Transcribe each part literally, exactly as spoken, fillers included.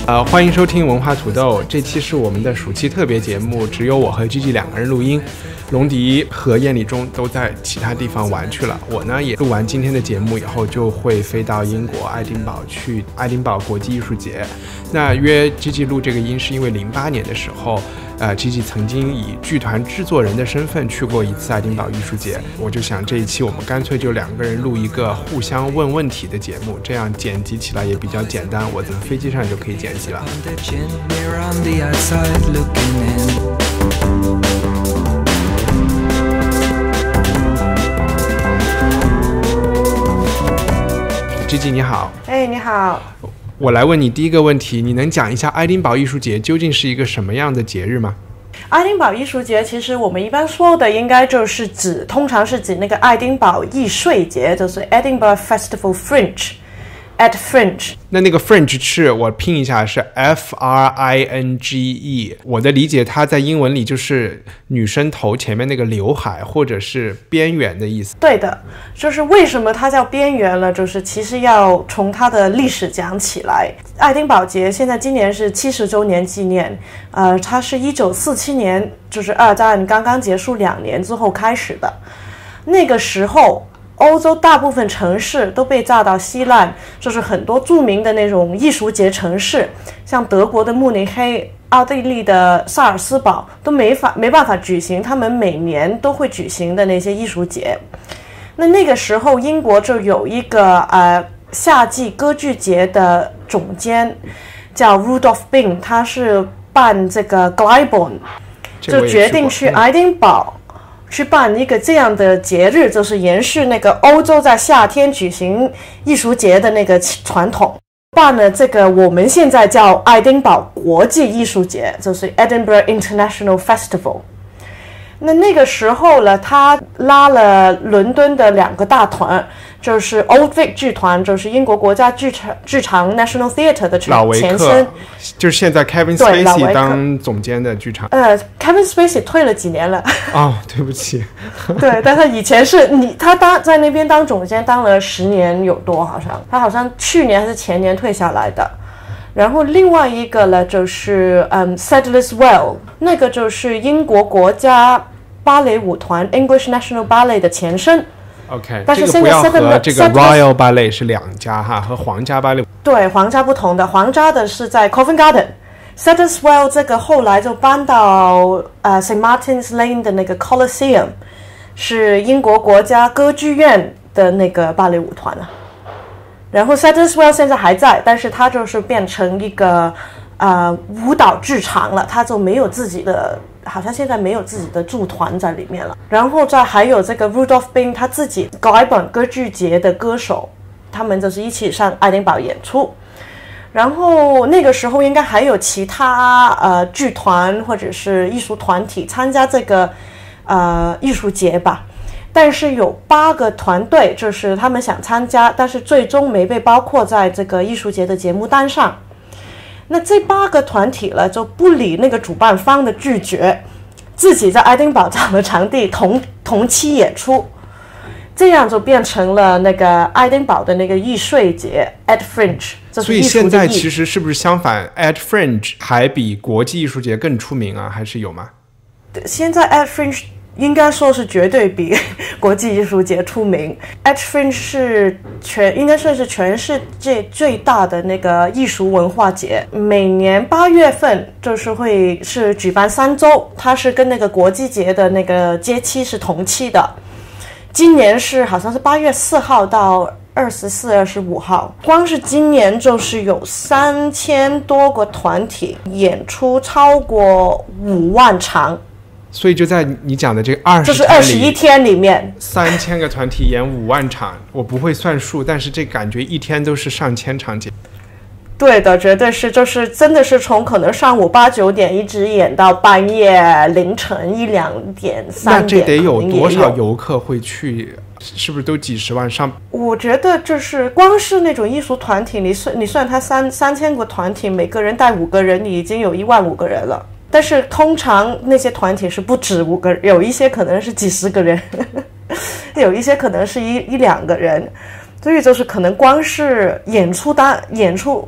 呃，欢迎收听文化土豆，这期是我们的暑期特别节目，只有我和 Gigi 两个人录音，龙迪和燕礼中都在其他地方玩去了。我呢也录完今天的节目以后，就会飞到英国爱丁堡去爱丁堡国际艺术节。那约 Gigi 录这个音是因为零八年的时候，呃 Gigi 曾经以剧团制作人的身份去过一次爱丁堡艺术节。我就想这一期我们干脆就两个人录一个互相问问题的节目，这样剪辑起来也比较简单，我在飞机上就可以剪辑了。Gigi 你好。 哎，你好。 我来问你第一个问题，你能讲一下爱丁堡艺术节究竟是一个什么样的节日吗？ 爱丁堡艺术节其实我们一般说的应该就是指，通常是指那个爱丁堡艺术节，就是 Edinburgh Festival Fringe at Fringe。 那那个 Fringe 是我拼一下是 F R I N G E， 我的理解它在英文里就是女生头前面那个刘海或者是边缘的意思。 对的，就是为什么它叫边缘了，就是其实要从它的历史讲起来。爱丁堡节现在今年是七十周年纪念，呃，它是一九四七年，就是二战刚刚结束两年之后开始的。那个时候欧洲大部分城市都被炸到稀烂，就是很多著名的那种艺术节城市，像德国的慕尼黑、奥地利的萨尔斯堡都没法没办法举行他们每年都会举行的那些艺术节。那那个时候英国就有一个呃夏季歌剧节的总监叫 Rudolf Bing， 他是办这个 Glyborn， 就决定去爱丁堡去办一个这样的节日，就是延续那个欧洲在夏天举行艺术节的那个传统，办了这个我们现在叫爱丁堡国际艺术节，就是 Edinburgh International Festival。 那那个时候呢，他拉了伦敦的两个大团，就是 Old Vic 剧团，就是英国国家剧场剧场 National Theatre 的前身， 就是现在 Kevin Spacey 当总监的剧场。呃 ，Kevin Spacey 退了几年了。 哦，对不起。 对，但他以前是你，他当在那边当总监当了十年有多，好像他好像去年还是前年退下来的。然后另外一个呢，就是嗯 Sadler's Well， 那个就是英国国家芭蕾舞团 English National Ballet 的前身。 OK， 但是现在这个不要和这个 Royal Ballet 是两家哈，和皇家芭蕾。 对，皇家不同的，皇家的是在 Covent Garden。Sadler's Well 这个后来就搬到呃 Saint Martin's Lane 的那个 Coliseum， 是英国国家歌剧院的那个芭蕾舞团了。然后 Sadler's Well 现在还在，但是它就是变成一个呃舞蹈剧场了，它就没有自己的，好像现在没有自己的驻团在里面了。然后再还有这个 Rudolf Bing 他自己 Glyborn 歌剧节的歌手，他们就是一起上爱丁堡演出。然后那个时候应该还有其他呃剧团或者是艺术团体参加这个呃艺术节吧。但是有八个团队，就是他们想参加，但是最终没被包括在这个艺术节的节目单上。那这八个团体了，就不理那个主办方的拒绝，自己在爱丁堡找了场地同同期演出，这样就变成了那个爱丁堡的那个艺术节 at Fringe。 所以现在其实是不是相反 at Fringe 还比国际艺术节更出名啊？还是有吗？ 现在 at Fringe应该说是绝对比国际艺术节出名。 at Fringe 是全应该算是全世界最大的那个艺术文化节，每年八月份就是会是举办三周，它是跟那个国际节的那个节期是同期的。今年是好像是八月四号到二十四、二十五号，光是今年就是有三千多个团体演出，超过五万场。 所以就在你讲的这个二十， 就是二十一天里面， 三千个团体演五万场，我不会算数，但是这感觉一天都是上千场节。 对的，绝对是，就是真的是从可能上午八九点一直演到半夜凌晨一两点、三点。 那这得有多少游客会去？是不是都几十万上？ 我觉得就是光是那种艺术团体，你算你算它三三千个团体，每个人带五个人，你已经有一万五个人了。但是通常那些团体是不止五个人，有一些可能是几十个人，有一些可能是一一两个人，所以就是可能光是演出单演出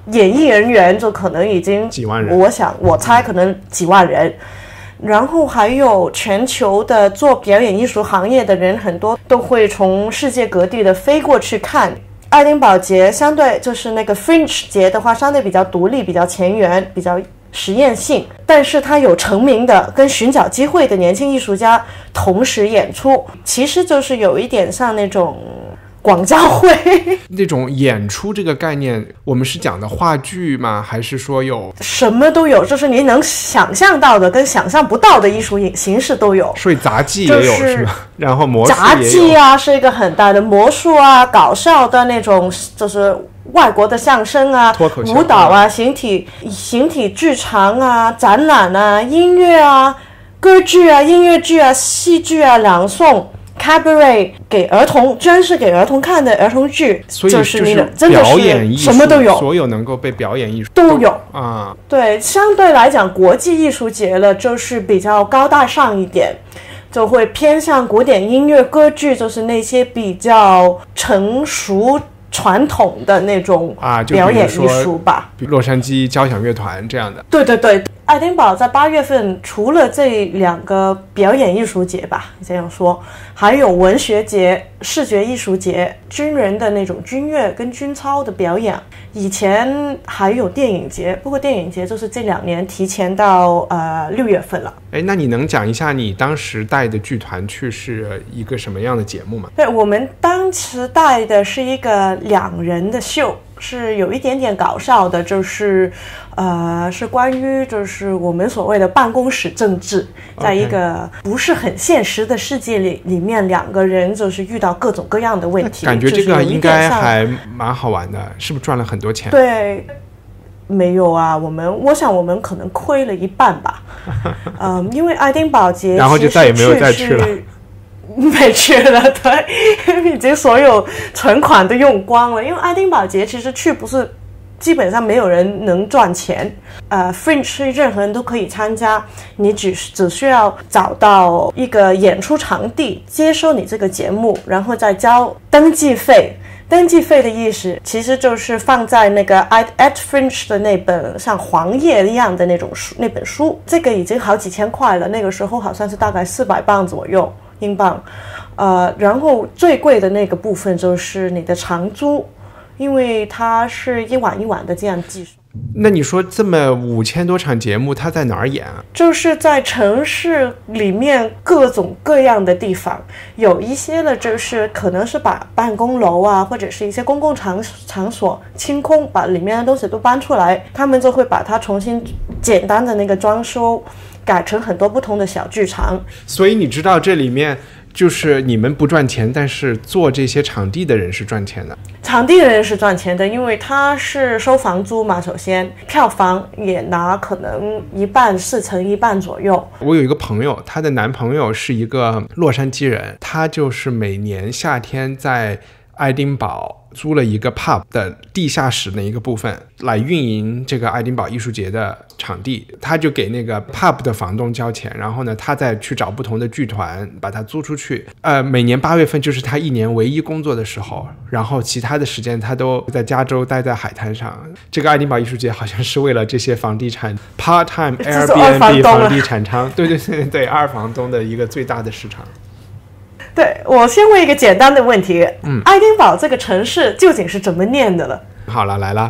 演艺人员就可能已经几万人， 我想我猜可能几万人。然后还有全球的做表演艺术行业的人很多都会从世界各地的飞过去看。爱丁堡节相对就是那个 Fringe 节的话，相对比较独立，比较前沿，比较实验性，但是它有成名的跟寻找机会的年轻艺术家同时演出，其实就是有一点像那种广交会那种演出这个概念，我们是讲的话剧吗？还是说有什么都有，就是你能想象到的跟想象不到的艺术形式都有。 所以杂技也有、就是、是吧？然后魔术也有。 杂技啊是一个很大的，魔术啊，搞笑的那种，就是外国的相声啊， 脱口秀舞蹈啊，形体形体剧场啊，展览啊，音乐啊，歌剧啊，音乐剧啊，戏剧啊，朗诵。Cabaret 给儿童，专是给儿童看的儿童剧， 所以就是表演艺术，什么都有， 所有能够被表演艺术都有啊。 对，相对来讲，国际艺术节了就是比较高大上一点，就会偏向古典音乐、歌剧，就是那些比较成熟传统的那种表演艺术吧， 比如洛杉矶交响乐团这样的。 对对对，爱丁堡在八月份除了这两个表演艺术节吧，这样说，还有文学节、视觉艺术节、军人的那种军乐跟军操的表演。以前还有电影节，不过电影节就是这两年提前到呃六月份了。 哎，那你能讲一下你当时带的剧团去是一个什么样的节目吗？ 对，我们当时带的是一个两人的秀，是有一点点搞笑的，就是呃，是关于就是我们所谓的办公室政治，在一个不是很现实的世界里里面，两个人就是遇到各种各样的问题。 感觉这个应该还蛮好玩的，是不是赚了很多钱？ 对，没有啊，我们我想我们可能亏了一半吧。嗯，因为爱丁堡节然后就再也没有再去了。 没去了，对，已经所有存款都用光了。因为爱丁堡节其实去不是基本上没有人能赚钱，呃 ，Fringe 是任何人都可以参加，你只只需要找到一个演出场地，接收你这个节目，然后再交登记费。登记费的意思其实就是放在那个 at Fringe 的那本像黄页一样的那种书，那本书，这个已经好几千块了，那个时候好像是大概四百磅左右。英镑，呃，然后最贵的那个部分就是你的长租，因为它是一晚一晚的这样计算。 那你说这么五千多场节目，它在哪儿演啊？ 就是在城市里面各种各样的地方，有一些呢就是可能是把办公楼啊，或者是一些公共场场所清空，把里面的东西都搬出来，他们就会把它重新简单的那个装修。改成很多不同的小剧场。 所以你知道这里面就是你们不赚钱，但是做这些场地的人是赚钱的。 场地的人是赚钱的，因为他是收房租嘛，首先票房也拿可能一半，四成一半左右。 我有一个朋友，她的男朋友是一个洛杉矶人，他就是每年夏天在爱丁堡租了一个 pub 的地下室的一个部分来运营这个爱丁堡艺术节的场地，他就给那个 pub 的房东交钱，然后呢他再去找不同的剧团把它租出去。呃，每年八月份就是他一年唯一工作的时候，然后其他的时间他都在加州待在海滩上。这个爱丁堡艺术节好像是为了这些房地产 part time Airbnb 房地产商，对对对对，二房东的一个最大的市场。 对，我先问一个简单的问题，嗯，爱丁堡这个城市究竟是怎么念的了？ 好了，来了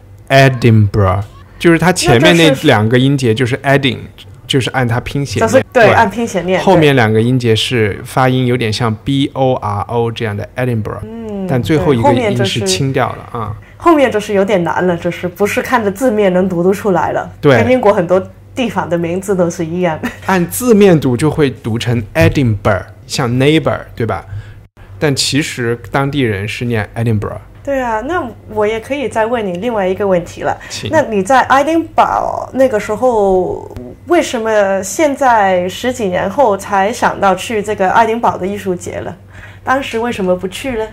Edinburgh， 就是它前面那两个音节就是 Edding， 就是按它拼写念， 就是对，按拼写念。 后面两个音节是发音有点像 B O R O 这样的 Edinburgh，嗯，但最后一个音是清掉了啊、就是。 后面就是有点难了，就是不是看着字面能读得出来了。 对， 跟英国很多地方的名字都是一样， 按字面读就会读成 Edinburgh， 像 neighbor 对吧？但其实当地人是念 Edinburgh。 对啊，那我也可以再问你另外一个问题了。那你在爱丁堡那个时候，为什么现在十几年后才想到去这个爱丁堡的艺术节了？当时为什么不去呢？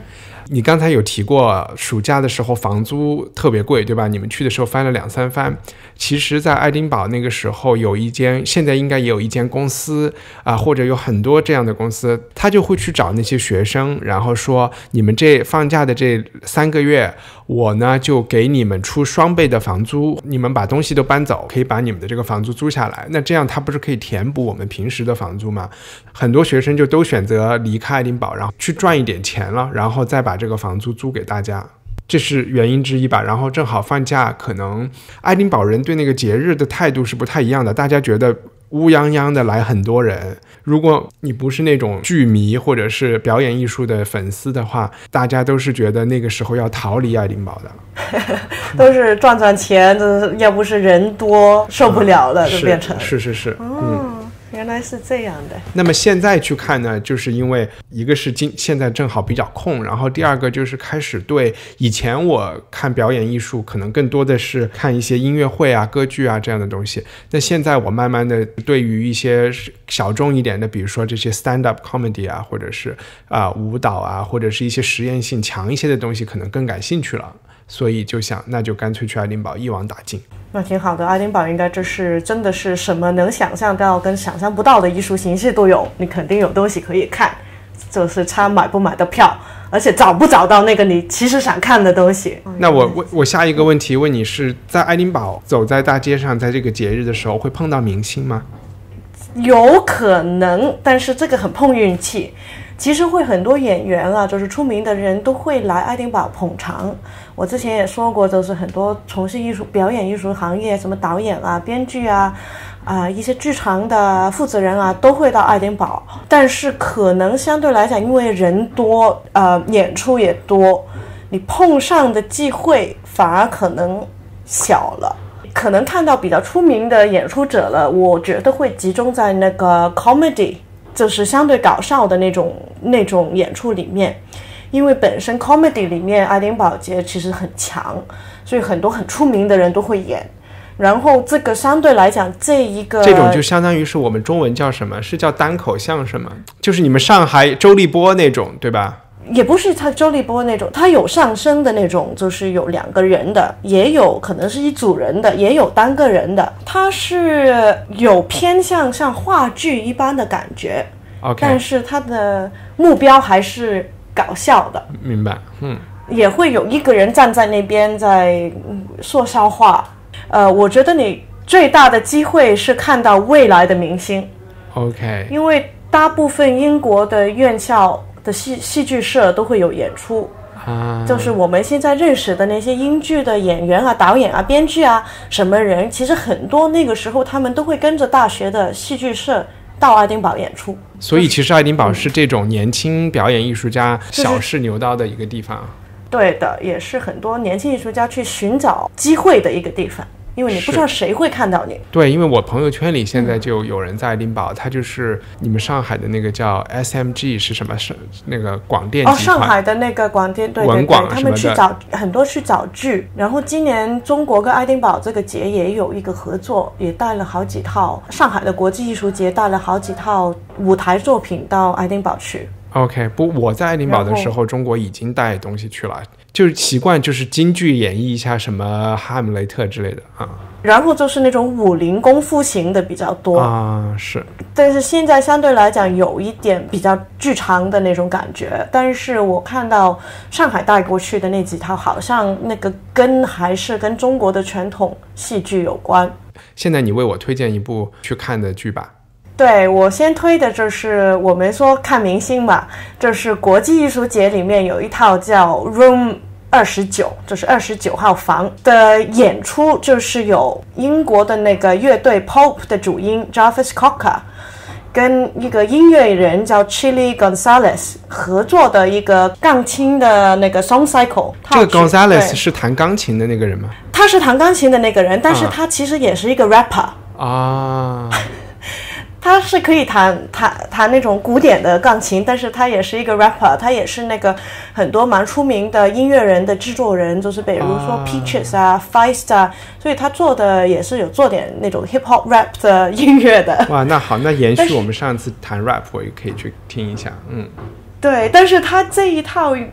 你刚才有提过暑假的时候房租特别贵，对吧？你们去的时候翻了两三番。其实在爱丁堡那个时候有一间，现在应该也有一间公司啊、呃，或者有很多这样的公司，他就会去找那些学生，然后说你们这放假的这三个月，我呢就给你们出双倍的房租，你们把东西都搬走，可以把你们的这个房租租下来。那这样他不是可以填补我们平时的房租吗？很多学生就都选择离开爱丁堡，然后去赚一点钱了，然后再把这个房租租给大家。这是原因之一吧。然后正好放假，可能爱丁堡人对那个节日的态度是不太一样的，大家觉得乌泱泱的来很多人，如果你不是那种剧迷或者是表演艺术的粉丝的话，大家都是觉得那个时候要逃离爱丁堡的都是赚赚钱，要不是人多受不了了、嗯、就变成是是是是、 哦、嗯，原来是这样的。 那么现在去看呢，就是因为一个是今现在正好比较空，然后第二个就是开始对以前我看表演艺术可能更多的是看一些音乐会啊歌剧啊这样的东西，那现在我慢慢的对于一些小众一点的，比如说这些 stand up comedy 啊，或者是啊、呃、舞蹈啊，或者是一些实验性强一些的东西可能更感兴趣了，所以就想那就干脆去爱丁堡一网打尽。 那挺好的，爱丁堡应该这是真的是什么能想象到跟想象不到的艺术形式都有，你肯定有东西可以看，就是差买不买的票，而且找不找到那个你其实想看的东西。 那我我我下一个问题问你，是在爱丁堡走在大街上，在这个节日的时候会碰到明星吗？ 有可能，但是这个很碰运气。其实会很多演员啊，就是出名的人都会来爱丁堡捧场。我之前也说过，就是很多从事艺术表演艺术行业，什么导演啊、编剧啊、啊、呃、一些剧场的负责人啊，都会到爱丁堡。但是可能相对来讲，因为人多，呃，演出也多，你碰上的机会反而可能小了。可能看到比较出名的演出者了，我觉得会集中在那个 comedy。就是相对搞笑的那种那种演出里面，因为本身 comedy 里面爱丁堡节其实很强，所以很多很出名的人都会演。然后这个相对来讲，这一个这种就相当于是我们中文叫什么？是叫单口相声吗？就是你们上海周立波那种，对吧？ 也不是他周立波那种，他有上升的那种，就是有两个人的，也有可能是一组人的，也有单个人的，他是有偏向像话剧一般的感觉， okay. 但是他的目标还是搞笑的。 明白，嗯， 也会有一个人站在那边在说笑话。呃，我觉得你最大的机会是看到未来的明星 ，OK， 因为大部分英国的院校的 戏, 戏剧社都会有演出、啊、就是我们现在认识的那些英剧的演员啊、导演啊、编剧啊什么人，其实很多那个时候他们都会跟着大学的戏剧社到爱丁堡演出。 所以其实爱丁堡是这种年轻表演艺术家小试牛刀的一个地方、就是、 对的，也是很多年轻艺术家去寻找机会的一个地方，因为你不知道谁会看到你。 对，因为我朋友圈里现在就有人在爱丁堡、嗯、他就是你们上海的那个叫 S M G 是什么，是那个广电集团， 哦，上海的那个广电，对对对，他们去找很多去找剧。然后今年中国跟爱丁堡这个节也有一个合作，也带了好几套，上海的国际艺术节带了好几套舞台作品到爱丁堡去。 OK， 不，我在爱丁堡的时候，中国已经带东西去了，就是习惯就是京剧演绎一下什么哈姆雷特之类的啊。 然后就是那种武林功夫型的比较多啊，是。 但是现在相对来讲有一点比较剧场的那种感觉，但是我看到上海带过去的那几套，好像那个根还是跟中国的传统戏剧有关。 现在你为我推荐一部去看的剧吧。 对，我先推的就是我们说看明星嘛，就是国际艺术节里面有一套叫 Room 二十九，就是二十九号房的演出，就是有英国的那个乐队 Pulp 的主音 Jarvis Cocker 跟一个音乐人叫 Chili Gonzalez 合作的一个钢琴的那个 Song Cycle。 这个 Gonzalez 是弹钢琴的那个人吗？ 他是弹钢琴的那个人，但是他其实也是一个 rapper 啊。 他是可以弹弹弹那种古典的钢琴，但是他也是一个 rapper， 他也是那个很多蛮出名的音乐人的制作人，就是比如说 Peaches 啊、Feist 啊，所以他做的也是有做点那种 hip hop rap 的音乐的。 哇，那好，那延续我们上次谈 rap， 我也可以去听一下。嗯， 对，但是他这一套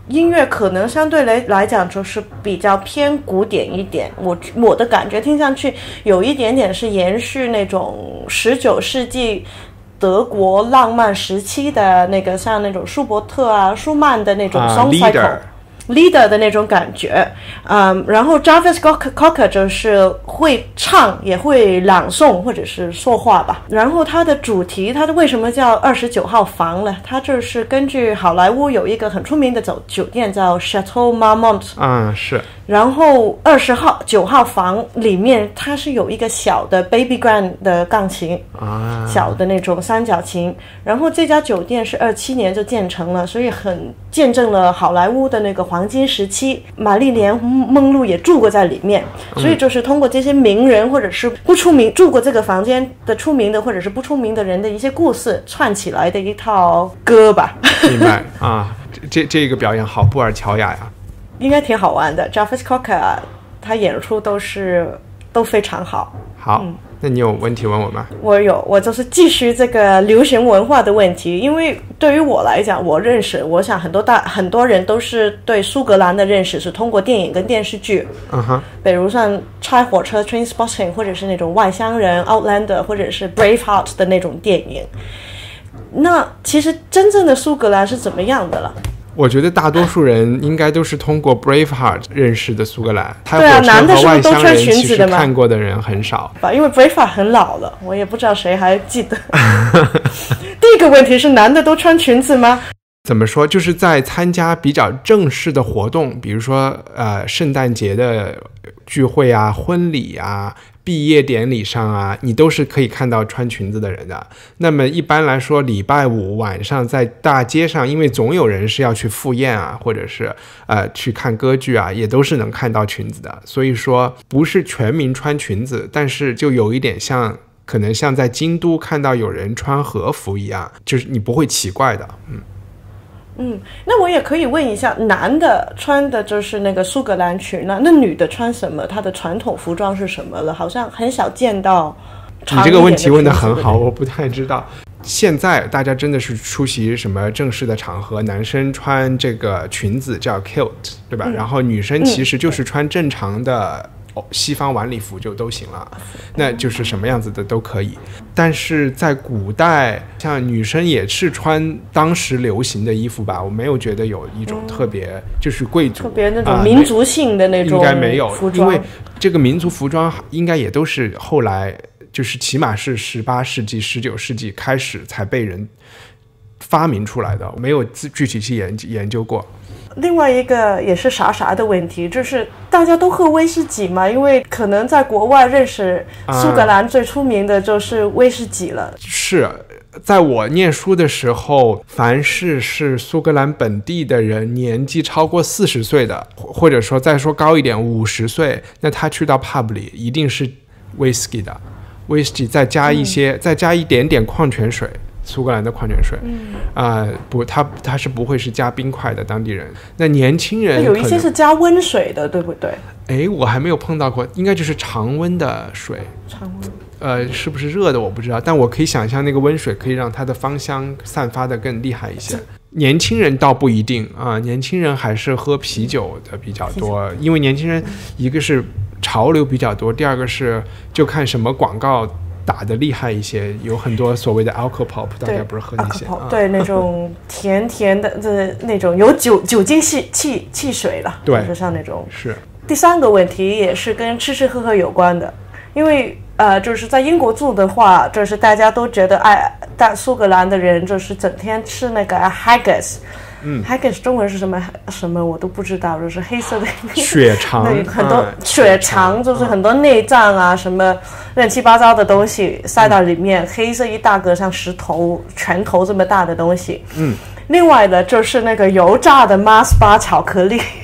音乐可能相对来来讲就是比较偏古典一点，我我的感觉听上去有一点点是延续那种十九世纪德国浪漫时期的那个，像那种舒伯特啊、舒曼的那种 song cycle、uh,leader 的那种感觉，嗯，然后 Jarvis Cocker 就是会唱也会朗诵或者是说话吧。然后它的主题，它的为什么叫二十九号房呢？它就是根据好莱坞有一个很出名的酒酒店叫 Chateau Marmont， 啊是。 然后二十号九号房里面它是有一个小的 baby grand 的钢琴啊， 小的那种三角琴。然后这家酒店是二七年就建成了，所以很见证了好莱坞的那个黄金时期。玛丽莲梦露也住过在里面，所以就是通过这些名人或者是不出名住过这个房间的出名的或者是不出名的人的一些故事串起来的一套歌吧。 明白啊，这这个表演好布尔乔亚呀。 应该挺好玩的 Jarvis Cocker 他演出都是都非常好。 好、嗯、那你有问题问我吗？ 我有，我就是继续这个流行文化的问题。因为对于我来讲，我认识我想很多大很多人都是对苏格兰的认识是通过电影跟电视剧， 嗯哼， 比如像拆火车 Trainspotting 或者是那种外乡人 Outlander 或者是 Braveheart 的那种电影。那其实真正的苏格兰是怎么样的了？ 我觉得大多数人应该都是通过 Braveheart 认识的苏格兰。 对啊，男的是不是都穿裙子的吗？ 看过的人很少， 因为 Braveheart 很老了，我也不知道谁还记得。第一个问题是，男的都穿裙子吗？ 怎么说，就是在参加比较正式的活动，比如说呃圣诞节的聚会啊、婚礼啊、毕业典礼上啊，你都是可以看到穿裙子的人的。那么一般来说，礼拜五晚上在大街上，因为总有人是要去赴宴啊，或者是呃去看歌剧啊，也都是能看到裙子的。所以说不是全民穿裙子，但是就有一点像，可能像在京都看到有人穿和服一样，就是你不会奇怪的。嗯嗯，那我也可以问一下，男的穿的就是那个苏格兰裙了，那女的穿什么？她的传统服装是什么了？好像很少见到。 你这个问题问得很好，我不太知道。现在大家真的是出席什么正式的场合，男生穿这个裙子叫 kilt， 对吧？嗯、然后女生其实就是穿正常的。哦、西方晚礼服就都行了，那就是什么样子的都可以。但是在古代，像女生也是穿当时流行的衣服吧，我没有觉得有一种特别、嗯、就是贵族特别那种民族性的那种、 呃、应该没有服装， 因为这个民族服装应该也都是后来就是起码是十八世纪十九世纪开始才被人发明出来的，没有具体去研研究过。 另外一个也是傻傻的问题，就是大家都喝威士忌嘛，因为可能在国外认识苏格兰最出名的就是威士忌了、嗯、 是在我念书的时候，凡是是苏格兰本地的人年纪超过四十岁的，或者说再说高一点五十岁，那他去到 pub 里一定是威士忌的，威士忌再加一些、嗯、再加一点点矿泉水，苏格兰的矿泉水，嗯啊、呃、不，他他是不会是加冰块的当地人。那年轻人有一些是加温水的，对不对？ 哎，我还没有碰到过，应该就是常温的水。 常温， 呃，是不是热的我不知道，但我可以想象那个温水可以让它的芳香散发的更厉害一些。年轻人倒不一定啊、呃，年轻人还是喝啤酒的比较多，因为年轻人一个是潮流比较多，第二个是就看什么广告打得厉害一些，有很多所谓的 alcohol pop， 大家不是喝那些， alcohol pop、啊、对，那种甜甜的，这那种有酒酒精汽汽汽水了， 对， 就是像那种。 是。 第三个问题也是跟吃吃喝喝有关的，因为呃，就是在英国住的话，就是大家都觉得哎，大苏格兰的人就是整天吃那个 haggis。嗯 haggis 中文是什么什么我都不知道，就是黑色的血肠， 很多血肠，就是很多内脏啊、嗯、什么乱七八糟的东西塞到里面、嗯、黑色一大个像石头拳头这么大的东西。嗯，另外的就是那个油炸的 Mars bar 巧克力。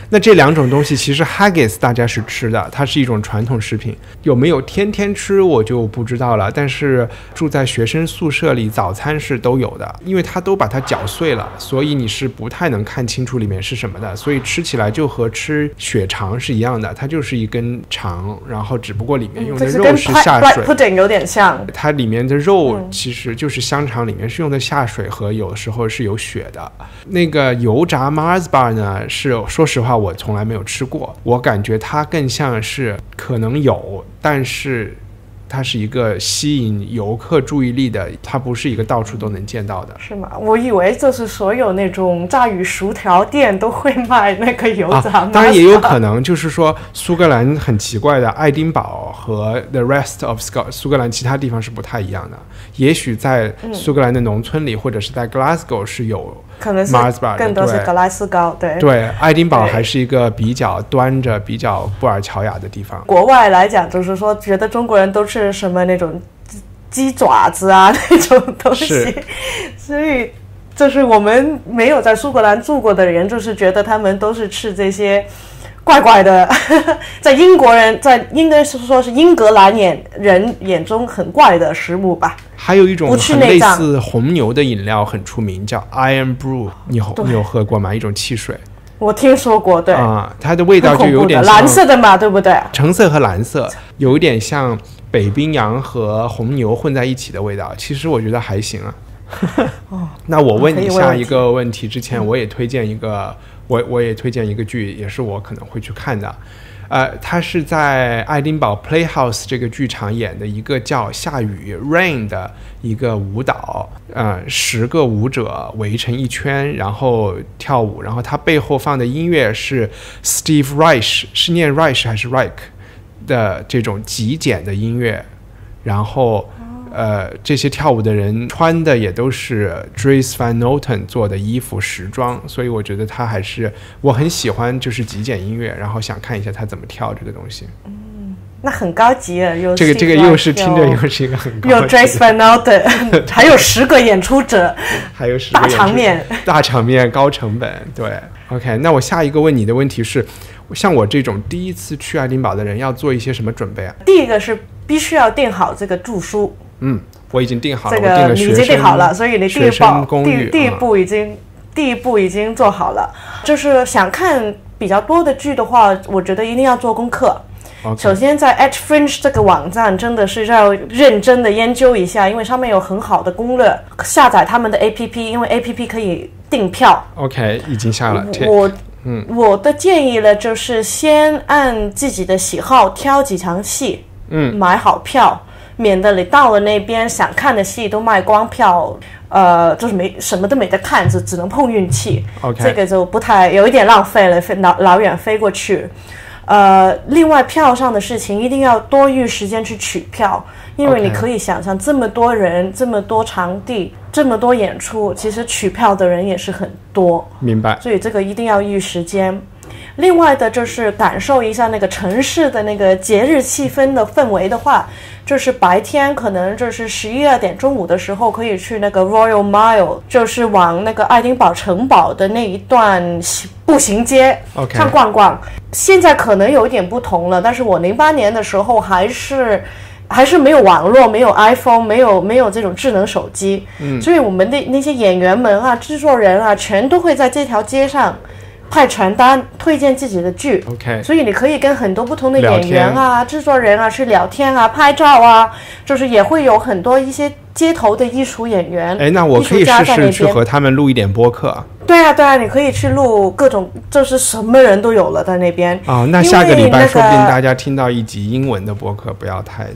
那这两种东西其实 haggis 大家是吃的，它是一种传统食品，有没有天天吃我就不知道了，但是住在学生宿舍里早餐是都有的，因为它都把它搅碎了，所以你是不太能看清楚里面是什么的，所以吃起来就和吃血肠是一样的，它就是一根肠，然后只不过里面用的肉是下水、 嗯、pudding 有点像， 它里面的肉其实就是香肠里面是用的下水和有时候是有血的。那个油炸 Mars bar 呢，是说实话我从来没有吃过，我感觉它更像是可能有，但是它是一个吸引游客注意力的，它不是一个到处都能见到的。 是吗？我以为就是所有那种炸鱼薯条店都会卖那个油炸、啊、 当然也有可能就是说苏格兰很奇怪的，爱丁堡和 the rest of Scotland 苏格兰其他地方是不太一样的，也许在苏格兰的农村里、嗯、或者是在 Glasgow 是有可能是更多是格莱斯高，对对，爱丁堡还是一个比较端着比较布尔乔亚的地方。 国外来讲就是说觉得中国人都是什么那种鸡爪子啊那种东西，所以就是我们没有在苏格兰住过的人就是觉得他们都是吃这些怪怪的在英国人在应该是说是英格兰眼人眼中很怪的食物吧。 还有一种很类似红牛的饮料很出名，叫 Iron Brew， 你有你有喝过吗？一种汽水。 我听说过，对啊、嗯，它的味道就有点像蓝色的嘛，对不对？ 橙色和蓝色，有一点像北冰洋和红牛混在一起的味道。其实我觉得还行啊。哦、那我问你下一个问题之前，我也推荐一个，我我也推荐一个剧，也是我可能会去看的。呃，他是在爱丁堡 Playhouse 这个剧场演的一个叫下雨 Rain 的一个舞蹈，呃，十个舞者围成一圈，然后跳舞，然后他背后放的音乐是 Steve Reich， 是念 Reich 还是 Reich 的这种极简的音乐，然后呃，这些跳舞的人穿的也都是 Dries Van Noten 做的衣服时装，所以我觉得他还是我很喜欢就是极简音乐，然后想看一下他怎么跳这个东西。 嗯，那很高级啊，有这个这个又是听着又是一个很高级的， 有 Dries Van Noten 还有十个演出者还有十个大场面大场面高成本。对 OK， 那我下一个问你的问题是，像我这种第一次去爱丁堡的人要做一些什么准备啊？ 第一个是必须要订好这个住宿。 嗯，我已经订好了， 这个我订了学生你已经订好了，所以你第一步第第一步已经、嗯、第一步已经做好了。就是想看比较多的剧的话，我觉得一定要做功课。Okay. 首先在 Edge Fringe 这个网站真的是要认真的研究一下，因为上面有很好的攻略。下载他们的 A P P， 因为 A P P 可以订票。 OK， 已经下了。 我嗯，我的建议呢，就是先按自己的喜好挑几场戏，嗯，买好票。免得你到了那边想看的戏都卖光票，呃，就是没什么都没得看，就只能碰运气。 Okay. 这个就不太有一点浪费了，飞老老远飞过去。呃，另外票上的事情一定要多余时间去取票，因为你可以想象这么多人、这么多场地、这么多演出，其实取票的人也是很多。 明白。 所以这个一定要预时间。另外的就是感受一下那个城市的那个节日气氛的氛围的话，就是白天可能就是十一二点中午的时候可以去那个 Royal Mile， 就是往那个爱丁堡城堡的那一段步行街上逛逛。Okay. 现在可能有一点不同了，但是我零八年的时候还是还是没有网络，没有 iPhone， 没有没有这种智能手机，嗯，所以我们的那些演员们啊、制作人啊，全都会在这条街上派传单推荐自己的剧。 OK， 所以你可以跟很多不同的演员啊、制作人啊去聊天啊、拍照啊，就是也会有很多一些街头的艺术演员。 哎，那我可以试试去和他们录一点播客。 对啊对啊，你可以去录各种，就是什么人都有了在那边。 哦，那下个礼拜说不定大家听到一集英文的播客，不要太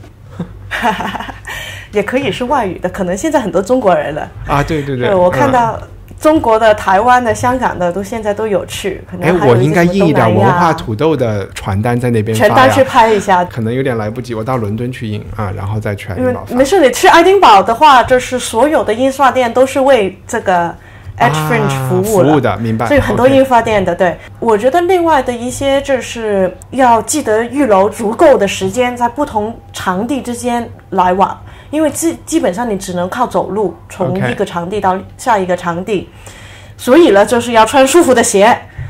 也可以是外语的，可能现在很多中国人了啊。对对 对, 对，我看到、嗯中国的、台湾的、香港的都现在都有去，可能还有一些什么东南亚。 我应该印一点文化土豆的传单在那边发呀， 传单去拍一下， 可能有点来不及，我到伦敦去印啊，然后再去爱丁堡发。 没事，你去爱丁堡的话，就是所有的印刷店都是为这个 Edge Fringe 服务了、 啊、服务的，明白。 所以很多印刷店的， okay. 对，我觉得另外的一些就是要记得预留足够的时间，在不同场地之间来往。因为基基本上你只能靠走路从一个场地到下一个场地， okay. 所以呢就是要穿舒服的鞋，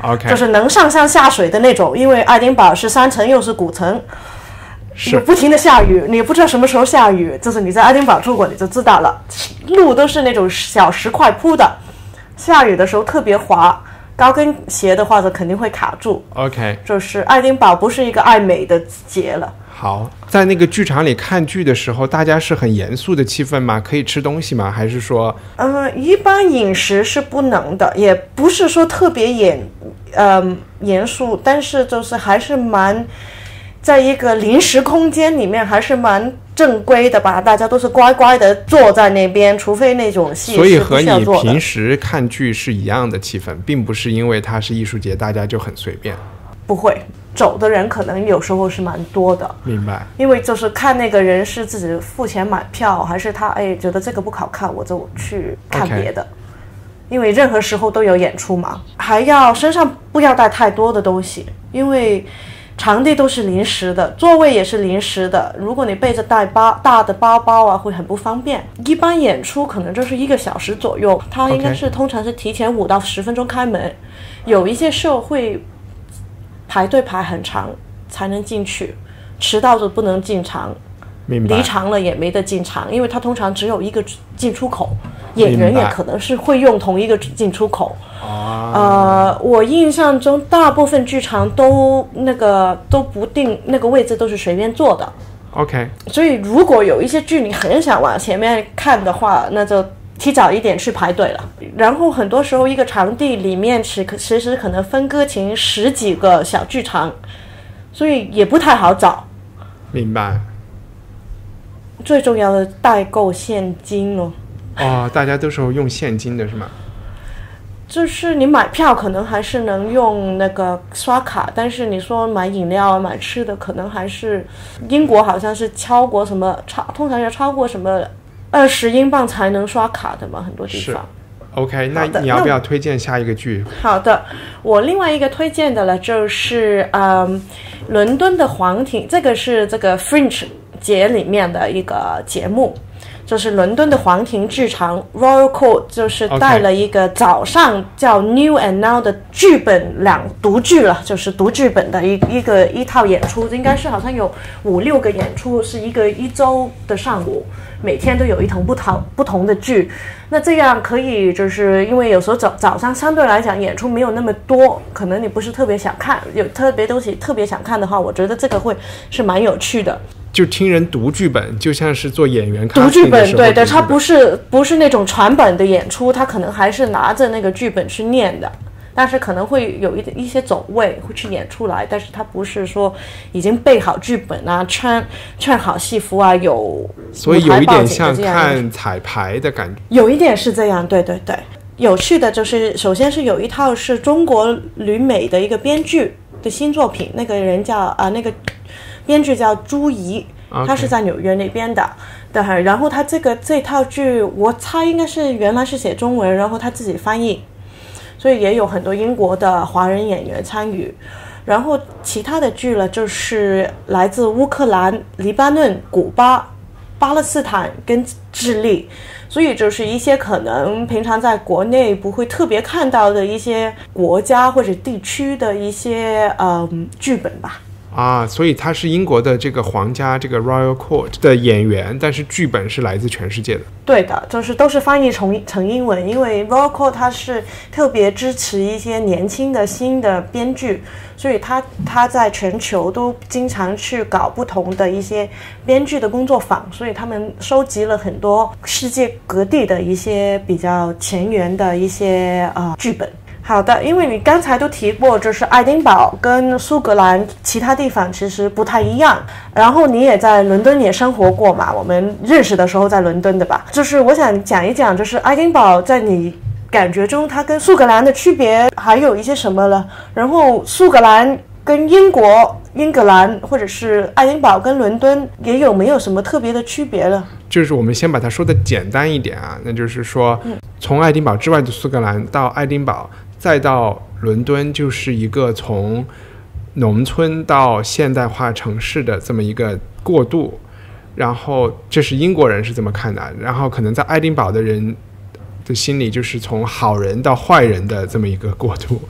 OK， 就是能上山下水的那种，因为爱丁堡是山城又是古城， 是不停的下雨，你不知道什么时候下雨，就是你在爱丁堡住过你就知道了，路都是那种小石块铺的，下雨的时候特别滑，高跟鞋的话就肯定会卡住。 OK， 就是爱丁堡不是一个爱美的节了。 好，在那个剧场里看剧的时候，大家是很严肃的气氛吗？可以吃东西吗？还是说， 嗯，一般饮食是不能的，也不是说特别严，嗯，严肃，但是就是还是蛮，在一个临时空间里面还是蛮正规的吧，大家都是乖乖的坐在那边，除非那种戏所以是不和你需要做的。 平时看剧是一样的气氛，并不是因为它是艺术节，大家就很随便。 不会，走的人可能有时候是蛮多的。 明白。 因为就是看那个人是自己付钱买票，还是他哎觉得这个不好看，我就去看别的。Okay. 因为任何时候都有演出嘛，还要身上不要带太多的东西，因为场地都是临时的，座位也是临时的。如果你背着带包大的包包啊，会很不方便。一般演出可能就是一个小时左右，它应该是、okay. 通常是提前五到十分钟开门，有一些show会排队排很长才能进去，迟到就不能进场，离场了也没得进场，因为它通常只有一个进出口，演员也可能是会用同一个进出口。呃，我印象中大部分剧场都那个都不定那个位置，都是随便坐的。 OK， 所以如果有一些剧你很想往前面看的话，那就提早一点去排队了。然后很多时候一个场地里面其其实可能分割成十几个小剧场，所以也不太好找。 明白。 最重要的代购现金哦。 哦，大家都是用现金的是吗？ 就是你买票可能还是能用那个刷卡，但是你说买饮料啊买吃的可能还是，英国好像是超过什么超通常要超过什么二十英镑才能刷卡的嘛，很多地方。 OK， 那你要不要推荐下一个剧？ 好的，我另外一个推荐的了就是嗯，伦敦的皇庭，这个是这个 Fringe 节里面的一个节目，就是伦敦的皇庭剧场 Royal Court， 就是带了一个早上叫 New and Now 的剧本两读剧了，就是读剧本的一一个一套演出，应该是好像有五六个演出，是一个一周的上午，每天都有一同不同不同的剧。那这样可以，就是因为有时候早早上相对来讲演出没有那么多，可能你不是特别想看，有特别东西特别想看的话，我觉得这个会是蛮有趣的。 就听人读剧本，就像是做演员看读剧本，对对，他不是不是那种传本的演出，他可能还是拿着那个剧本去念的，但是可能会有一一些走位会去演出来，但是他不是说已经背好剧本啊，穿穿好戏服啊，有所以有一点像看彩排的感觉， 有一点是这样，对对对。有趣的就是，首先是有一套是中国旅美的一个编剧的新作品，那个人叫啊、呃、那个。编剧叫朱怡，他是在纽约那边的。对，然后他这个这套剧，我猜应该是原来是写中文，然后他自己翻译，所以也有很多英国的华人演员参与。然后其他的剧了，就是来自乌克兰、黎巴嫩、古巴、巴勒斯坦跟智利，所以就是一些可能平常在国内不会特别看到的一些国家或者地区的一些嗯剧本吧。 啊，所以他是英国的这个皇家这个 Royal Court 的演员，但是剧本是来自全世界的。 对的，就是都是翻译成成英文，因为 Royal Court 它是特别支持一些年轻的新的编剧，所以他他在全球都经常去搞不同的一些编剧的工作坊，所以他们收集了很多世界各地的一些比较前沿的一些呃剧本。好的，因为你刚才都提过，就是爱丁堡跟苏格兰其他地方其实不太一样，然后你也在伦敦也生活过嘛，我们认识的时候在伦敦的吧，就是我想讲一讲，就是爱丁堡在你感觉中它跟苏格兰的区别还有一些什么了，然后苏格兰跟英国英格兰或者是爱丁堡跟伦敦也有没有什么特别的区别了？ 就是我们先把它说的简单一点啊，那就是说、嗯、从爱丁堡之外的苏格兰到爱丁堡再到伦敦，就是一个从农村到现代化城市的这么一个过渡，然后这是英国人是这么看的，然后可能在爱丁堡的人的心里就是从好人到坏人的这么一个过渡，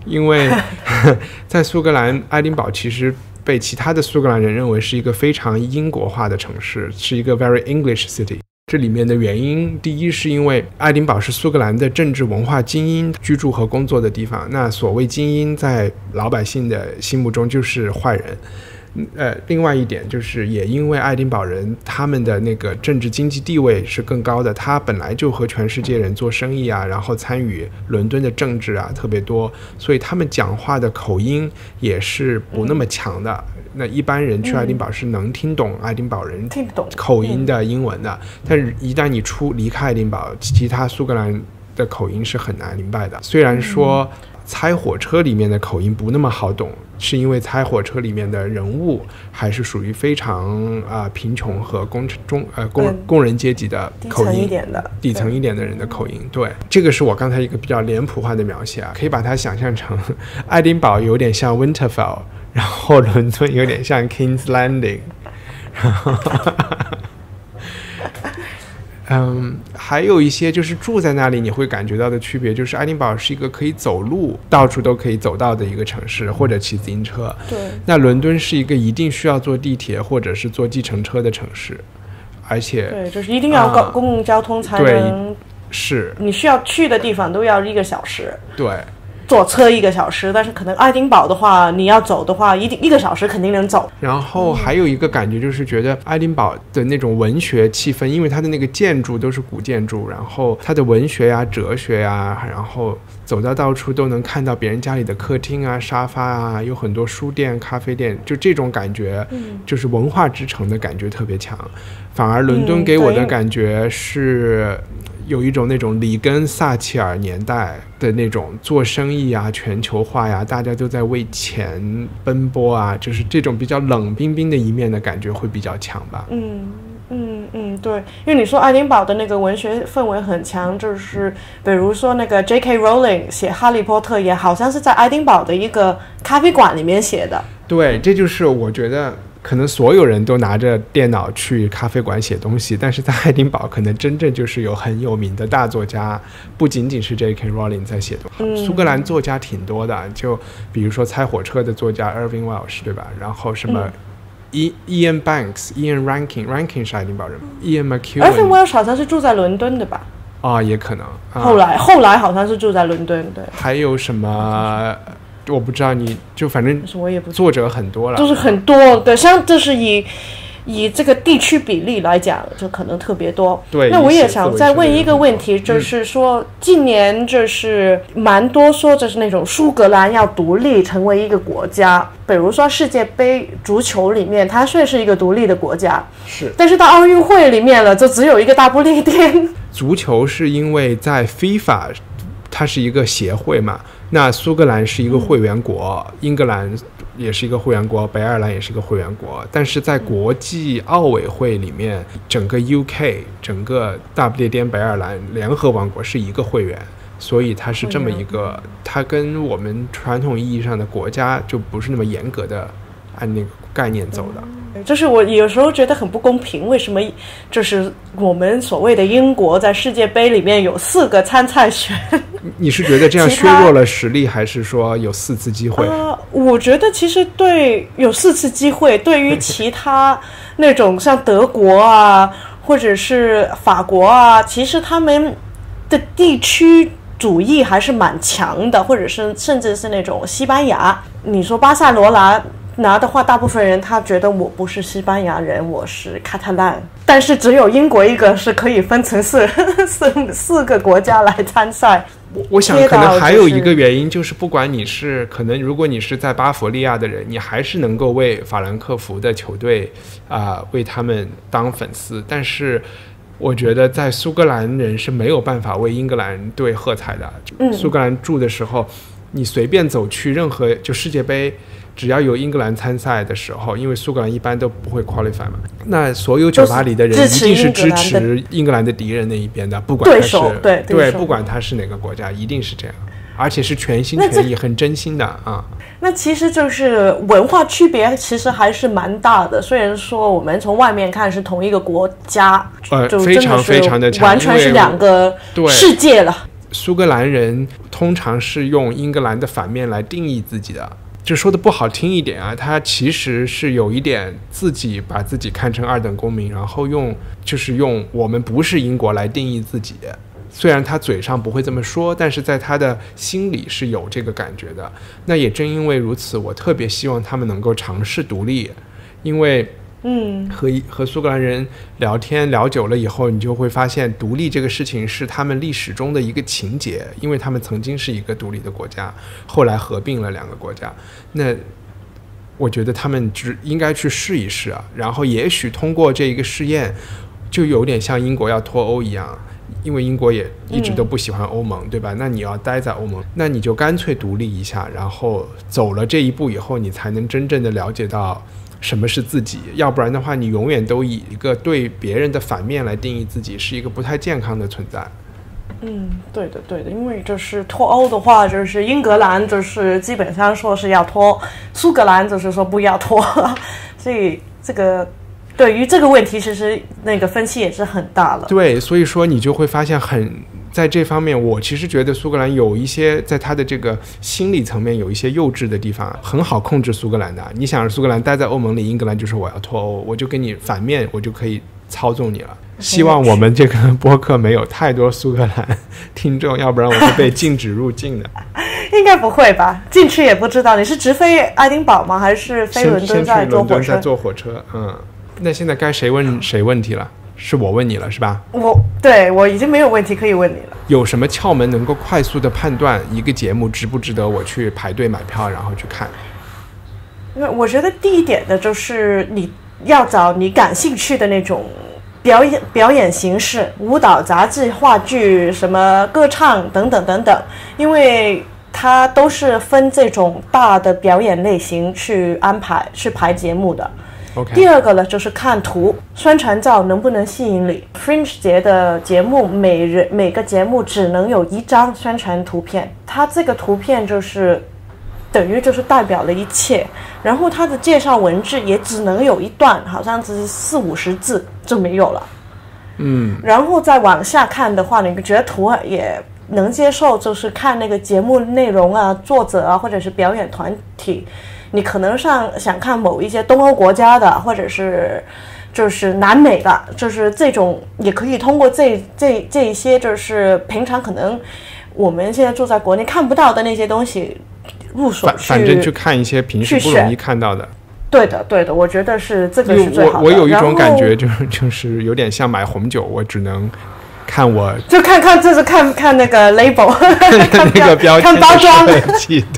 因为在苏格兰，爱丁堡其实被其他的苏格兰人认为是一个非常英国化的城市，是一个 very English city。这里面的原因，第一是因为爱丁堡是苏格兰的政治文化精英居住和工作的地方，那所谓精英在老百姓的心目中就是坏人。呃，另外一点就是也因为爱丁堡人他们的那个政治经济地位是更高的，他本来就和全世界人做生意啊，然后参与伦敦的政治啊特别多，所以他们讲话的口音也是不那么强的。嗯，那一般人去爱丁堡是能听懂爱丁堡人口音的英文的，嗯，但是一旦你出离开爱丁堡，其他苏格兰的口音是很难明白的。虽然说猜火车里面的口音不那么好懂，是因为猜火车里面的人物还是属于非常啊、呃、贫穷和工中呃工工人阶级的口音， 底层一点的底层一点的人的口音。对，这个是我刚才一个比较脸谱化的描写啊，可以把它想象成爱丁堡有点像 Winterfell， 然后伦敦有点像 King's Landing， 然后嗯，还有一些就是住在那里你会感觉到的区别，就是爱丁堡是一个可以走路到处都可以走到的一个城市，或者骑自行车。 对， 那伦敦是一个一定需要坐地铁或者是坐计程车的城市，而且对，就是一定要公公共交通才能、 啊、是你需要去的地方都要一个小时。 对， 坐车一个小时，但是可能爱丁堡的话，你要走的话，一定一个小时肯定能走。 然后还有一个感觉就是觉得爱丁堡的那种文学气氛，因为它的那个建筑都是古建筑，然后它的文学呀、哲学呀，然后走到到处都能看到别人家里的客厅啊、沙发啊，有很多书店、咖啡店，就这种感觉，就是文化之城的感觉特别强。反而伦敦给我的感觉是有一种那种里根撒切尔年代的那种做生意啊、全球化呀，大家都在为钱奔波啊，就是这种比较冷冰冰的一面的感觉会比较强吧。 嗯嗯嗯，对，因为你说爱丁堡的那个文学氛围很强，就是比如说那个 J K Rowling 写《哈利波特》也好像是在爱丁堡的一个咖啡馆里面写的。 对，这就是我觉得可能所有人都拿着电脑去咖啡馆写东西，但是在爱丁堡可能真正就是有很有名的大作家，不仅仅是 J K Rowling 在写东西、嗯、苏格兰作家挺多的，就比如说猜火车的作家 Irving Welsh 对吧，然后什么、嗯Ian Banks Ian Rankin Rankin 是爱丁堡人、嗯、Ian McEwan Irving Welsh 好像是住在伦敦的吧， 啊、哦，也可能、啊、 后来后来好像是住在伦敦。对， 还有什么我不知道，你就反正作者很多了， 就是很多的，像就是以以这个地区比例来讲，就可能特别多。 对， 那我也想再问一个问题，就是说、嗯、近年就是蛮多说就是那种苏格兰要独立成为一个国家，比如说世界杯足球里面它算是一个独立的国家， 是， 但是到奥运会里面了就只有一个大不列颠。 足球是因为在 FIFA 它是一个协会嘛，那苏格兰是一个会员国、嗯、英格兰也是一个会员国，北爱尔兰也是一个会员国，但是在国际奥委会里面，整个 U K 整个大不列颠北爱尔兰联合王国是一个会员，所以它是这么一个，它跟我们传统意义上的国家就不是那么严格的按那个概念走的。 就是我有时候觉得很不公平，为什么就是我们所谓的英国在世界杯里面有四个参赛权？ 你是觉得这样削弱了实力，还是说有四次机会？ 呃，我觉得其实对有四次机会，对于其他那种像德国啊，或者是法国啊，其实他们的地区主义还是蛮强的，或者是甚至是那种西班牙。你说巴塞罗那拿的话，大部分人他觉得我不是西班牙人，我是卡特兰，但是只有英国一个是可以分成四四四个国家来参赛。 我我想可能还有一个原因，就是不管你是可能如果你是在巴伐利亚的人，你还是能够为法兰克福的球队啊、呃、为他们当粉丝，但是我觉得在苏格兰人是没有办法为英格兰队喝彩的。嗯、苏格兰住的时候，你随便走去任何就世界杯，只要有英格兰参赛的时候，因为苏格兰一般都不会 qualify 嘛，那所有酒吧里的人一定是支持英格兰的敌人那一边的，不管他是对, 对, 对不管他是哪个国家，一定是这样，而且是全心全意很真心的啊。 那其实就是文化区别其实还是蛮大的，虽然说我们从外面看是同一个国家， 呃， 就非常非常的强， 完全是两个世界了。 苏格兰人通常是用英格兰的反面来定义自己的，就说的不好听一点啊，他其实是有一点自己把自己看成二等公民，然后用就是用我们不是英国来定义自己。虽然他嘴上不会这么说，但是在他的心里是有这个感觉的。那也正因为如此，我特别希望他们能够尝试独立，因为嗯，和和苏格兰人聊天聊久了以后，你就会发现独立这个事情是他们历史中的一个情节，因为他们曾经是一个独立的国家，后来合并了两个国家。那我觉得他们只应该去试一试啊，然后也许通过这一个试验，就有点像英国要脱欧一样。因为英国也一直都不喜欢欧盟、嗯、对吧？那你要待在欧盟，那你就干脆独立一下，然后走了这一步以后，你才能真正的了解到什么是自己。要不然的话，你永远都以一个对别人的反面来定义自己，是一个不太健康的存在。 嗯，对的对的，因为就是脱欧的话，就是英格兰就是基本上说是要脱，苏格兰就是说不要脱，所以这个对于这个问题其实那个分歧也是很大了。 对，所以说你就会发现很在这方面，我其实觉得苏格兰有一些在他的这个心理层面有一些幼稚的地方，很好控制苏格兰的。你想苏格兰待在欧盟里，英格兰就说我要脱欧，我就跟你反面，我就可以操纵你了。希望我们这个播客没有太多苏格兰听众，要不然我会被禁止入境的。 应该不会吧？进去也不知道。你是直飞爱丁堡吗？还是飞伦敦再坐火车？先去伦敦再坐火车。嗯，那现在该谁问谁问题了？是我问你了是吧？ 我对我已经没有问题可以问你了。 有什么窍门能够快速的判断一个节目值不值得我去排队买票然后去看？ 我觉得第一点的就是你要找你感兴趣的那种表演表演形式，舞蹈、杂技、话剧、什么歌唱等等等等，因为它都是分这种大的表演类型去安排去排节目的。 Okay. 第二个呢，就是看图，宣传照能不能吸引你。Fringe 节的节目，每人每个节目只能有一张宣传图片，它这个图片就是等于就是代表了一切，然后它的介绍文字也只能有一段，好像只是四五十字就没有了。 嗯， 然后再往下看的话，你觉得图也能接受，就是看那个节目内容啊、作者啊，或者是表演团体。你可能上想看某一些东欧国家的，或者是就是南美的，就是这种也可以通过这这这一些就是平常可能我们现在住在国内看不到的那些东西入手去， 反正去看一些平时不容易看到的。 对的对的，我觉得是这个是最好的。 我我有一种感觉就是就是有点像买红酒，我只能看我就看看就是看看那个 label 看那个标签看包装对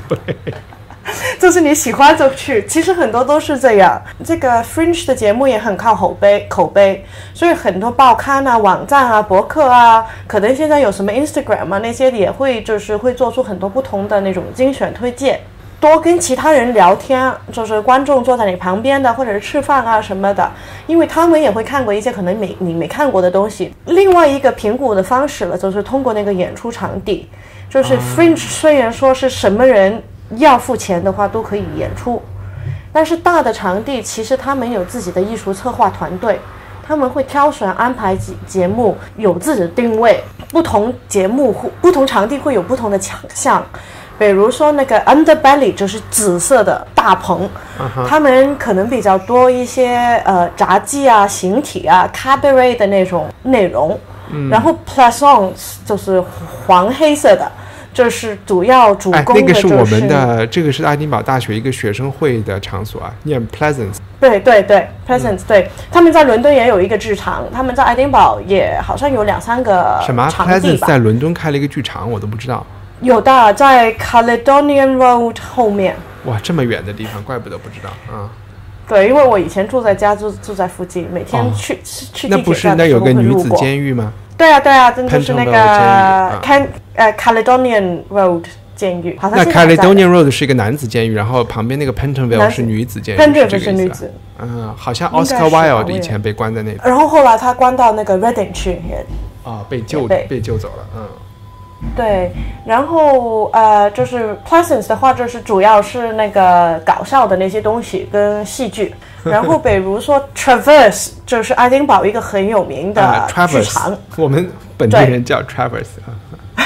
就是你喜欢就去，其实很多都是这样。这个 Fringe 的节目也很靠口碑，口碑，所以很多报刊啊、网站啊、博客啊，可能现在有什么 Instagram 啊那些也会就是会做出很多不同的那种精选推荐。多跟其他人聊天，就是观众坐在你旁边的，或者是吃饭啊什么的，因为他们也会看过一些可能没你没看过的东西。另外一个评估的方式了，就是通过那个演出场地，就是 Fringe 虽然说是什么人要付钱的话都可以演出，但是大的场地其实他们有自己的艺术策划团队，他们会挑选安排节目，有自己的定位，不同节目不同场地会有不同的强项。比如说那个 Underbelly 就是紫色的大棚、uh-huh. 他们可能比较多一些呃杂技啊、形体啊、cabaret 的那种内容、嗯、然后 Plaisance 就是黄黑色的，就是主要主攻的、就是、 哎，那个是我们的，这个是爱丁堡大学一个学生会的场所啊，念 Plaisance。 对对对 ，Plaisance、嗯、对，他们在伦敦也有一个剧场，他们在爱丁堡也好像有两三个什么场地吧。 Plaisance 在伦敦开了一个剧场，我都不知道。 有的，在 Caledonian Road 后面。 哇，这么远的地方，怪不得不知道啊、嗯。 对，因为我以前住在家，住住在附近，每天去、哦、去地铁站的时候会路过。 那不是那有个女子监狱吗？ 对啊对啊，真的是那个 Can、嗯、呃 Caledonian Road 监狱。好像那 Caledonian Road 是一个男子监狱，然后旁边那个 Pentonville 是女子监狱。 Pentonville 是女子。 嗯，好像 Oscar Wilde 以前被关在那里。 然后后来他关到那个 Reading 去。 啊、哦，被救被, 被救走了，嗯。 对，然后呃，就是 Plaisance 的话，就是主要是那个搞笑的那些东西跟戏剧。然后比如说 Traverse 就是爱丁堡一个很有名的剧场、 uh, 我们本地人叫 Traverse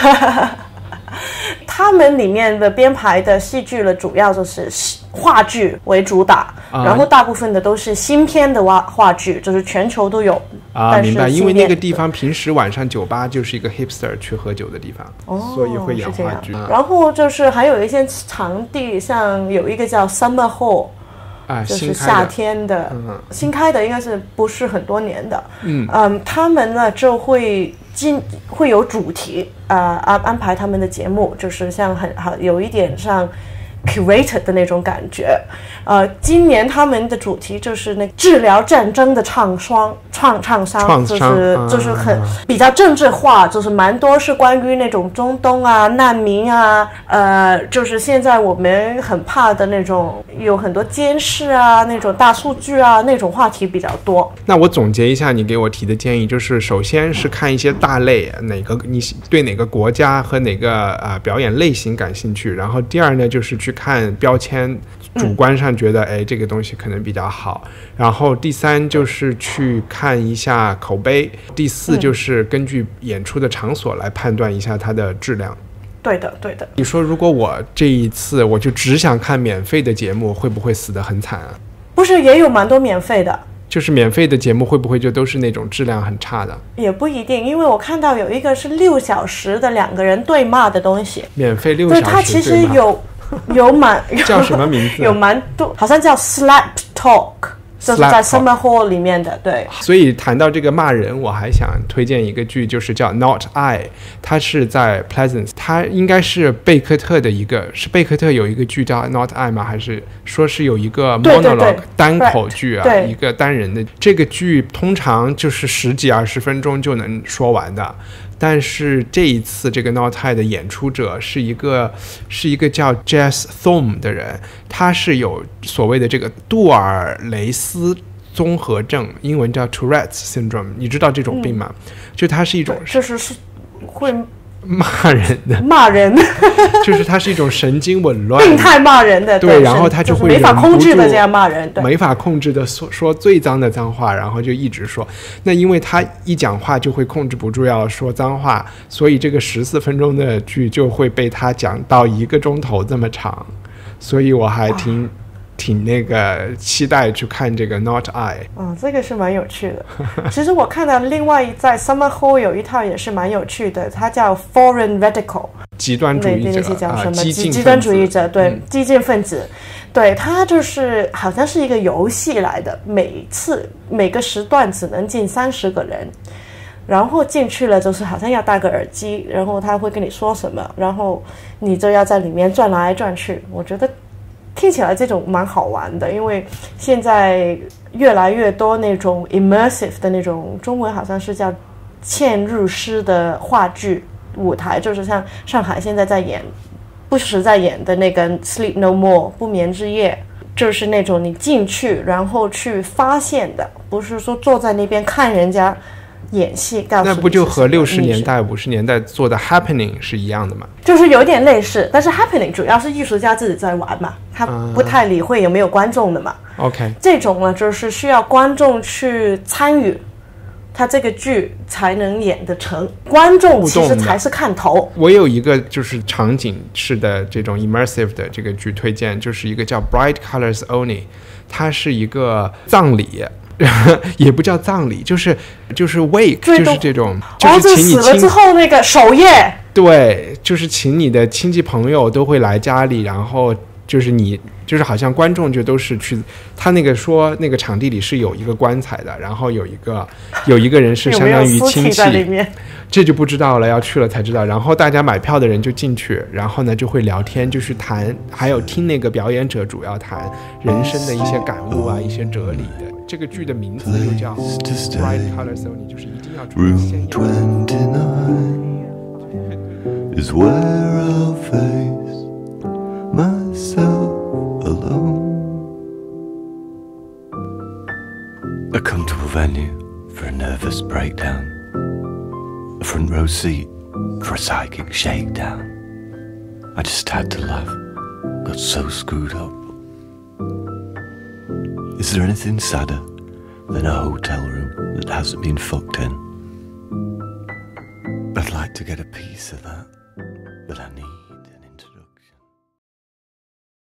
他们里面的编排的戏剧呢，主要就是话剧为主打、啊、然后大部分的都是新编的话剧，就是全球都有啊。明白，因为那个地方平时晚上酒吧就是一个 hipster 去喝酒的地方、哦、所以会演话剧、 啊、然后就是还有一些场地，像有一个叫 Summer Hall啊，就是夏天的、嗯、新开的，应该是不是很多年的。嗯嗯，他们呢就会进会有主题，呃安安排他们的节目，就是像很好有一点像 curated 的那种感觉。呃，今年他们的主题就是那治疗战争的创伤创创伤，就是就是很、啊、比较政治化，就是蛮多是关于那种中东啊、难民啊，呃，就是现在我们很怕的那种有很多监视啊、那种大数据啊那种话题比较多。 那我总结一下你给我提的建议，就是首先是看一些大类，哪个你对哪个国家和哪个呃表演类型感兴趣，然后第二呢就是去看标签。主观上觉得、嗯、哎这个东西可能比较好，然后第三就是去看一下口碑，第四就是根据演出的场所来判断一下它的质量。 对的对的。 你说如果我这一次我就只想看免费的节目，会不会死得很惨啊？ 不是也有蛮多免费的， 就是免费的节目会不会就都是那种质量很差的？ 也不一定，因为我看到有一个是六小时的两个人对骂的东西， 免费六小时对骂， 对，它其实有有蛮叫什么名字？ 有蛮多，好像叫 Slap Talk， 就是在 Summer Hall 里面的。对， 所以谈到这个骂人，我还想推荐一个剧，就是叫 Not I， 它是在 Pleasance， 它应该是贝克特的一个，是贝克特有一个剧叫 Not I 吗？还是说是有一个 monologue 对对对单口剧啊，一个单人的。这个剧通常就是十几二十分钟就能说完的。但是这一次这个 Not I 的演出者是一个是一个叫 Jess Thome 的人，他是有所谓的这个杜尔雷斯综合症，英文叫 Tourette's Syndrome， 你知道这种病吗？嗯、就它是一种就是是会骂人的， 骂人， 就是它是一种神经紊乱、 病态骂人的， 对，然后他就会、 就是、没法控制的这样骂人，对， 没法控制的说说最脏的脏话，然后就一直说。那因为他一讲话就会控制不住要说脏话，所以这个十四分钟的剧就会被他讲到一个钟头这么长，所以我还挺。挺那个期待去看这个 Not I。 嗯，这个是蛮有趣的。其实我看到另外在 Summer Hall 有一套也是蛮有趣的，它叫 Foreign Radical， 极端主义者， 那些叫什么、 啊、激进极端主义者，对、 嗯， 激进分子。对，它就是好像是一个游戏来的，每次每个时段只能进三十个人，然后进去了就是好像要戴个耳机，然后他会跟你说什么，然后你就要在里面转来转去。我觉得听起来这种蛮好玩的，因为现在越来越多那种 immersive 的那种，中文好像是叫嵌入式的话剧舞台，就是像上海现在在演不时在演的那个 Sleep No More 不眠之夜，就是那种你进去然后去发现的，不是说坐在那边看人家演戏告诉你。 那不就和六十年代五十年代做的 happening 是一样的吗？ 就是有点类似，但是 happening 主要是艺术家自己在玩嘛，他不太理会有没有观众的嘛、 uh, OK， 这种呢就是需要观众去参与他这个剧才能演得成，观众其实才是看头。 我有一个就是场景式的这种 immersive 的这个剧推荐，就是一个叫 Bright Colors Only， 它是一个葬礼也不叫葬礼，就是就是 wake， 就是这种，就是请你死了之后那个守夜， 对，就是请你的亲戚朋友都会来家里，然后就是你就是好像观众就都是去，他那个说那个场地里是有一个棺材的，然后有一个有一个人是相当于亲戚， 有没有尸体在里面？ 这就不知道了，要去了才知道。然后大家买票的人就进去，然后呢就会聊天，就是谈，还有听那个表演者主要谈人生的一些感悟啊，一些哲理的。这个剧的名字就叫 Bright Colors Only， 就是一定要注意鲜艳。 Room twenty-nine is where I'll face myself alone. I come to a venue for a nervous breakdown, a front row seat for a psychic shakedown. I just had to laugh, got so screwed up. Is there anything sadder than a hotel room that hasn't been fucked in? I'd like to get a piece of that, but I need